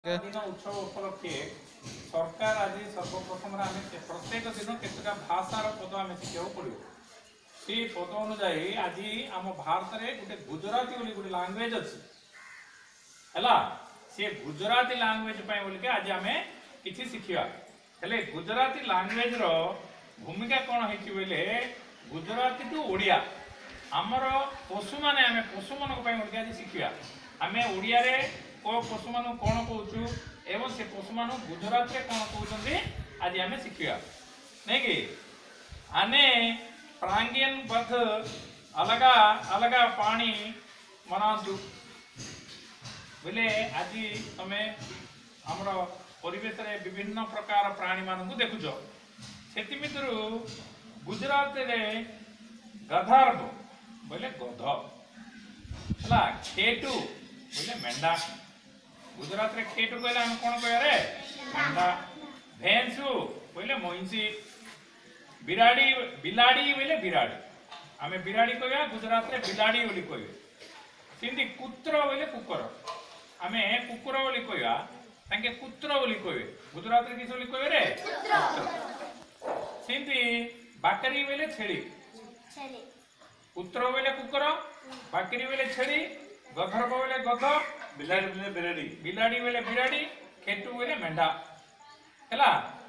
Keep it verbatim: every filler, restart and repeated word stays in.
दिन उत्सव उपलक्षे सरकार आज सर्वप्रथम प्रत्येक दिन केतटा भाषार पद आम शिखा पड़ो से पद अनुजाई आज आम भारत में गोटे गुजराती बोली गोटे लांगुएज अच्छी है सी गुजराती लांगुएज बोलिके आज आम कि शिखा हेले गुजराती लांगुएज रो भूमिका कौन है गुजराती टू ओडिया आमर पशु मैंने आम पशु मान आज शिखा आम ओडिया को पशु मान कौन कहूँ एवं से पशु मान गुजरात रे कौन कहते आज आम शिखा नहीं कि आने प्रांगियन बध अलग अलग पानी मनातु बोले आज तुम आमर परिवेश रे विभिन्न प्रकार प्राणी मान को देखुच से गुजरात रे गधार बोले गध है खेटू बोले मेंढा गुजरात रे खेटू कहले हम कौन कह रे मेंढा भैंसु बोले महिषी बिराड़ी बिलाड़ी बोले बिराड़ी आमे बिराड़ी कहया गुजरात रे बिलाड़ी बोली कहबे सिंधी कुत्र बोले कुकर आमे कुकुर बोली कहया तांके कुत्र बोली कहबे गुजरात रे किस बोली कहबे रे कुत्र सिंधी बाकरी बोले छेली छेली कुत्र बोले कुकर बाकरी बोले छेली गधर बोले गध बिलाड़ी बोले बिराड़ी बिलाड़ी बोले बिराड़ी खेटू बोले मेंढा है।